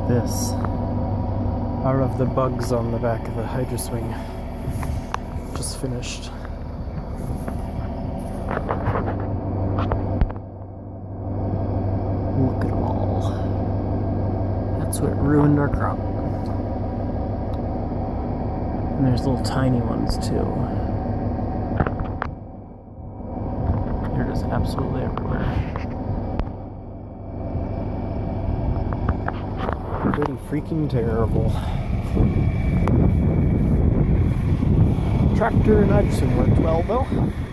This are of the bugs on the back of the hydro swing. Just finished. Look at them all. That's what ruined our crop. And there's little tiny ones too. They're just absolutely everywhere. Pretty freaking terrible. Tractor and hydro swing worked well though.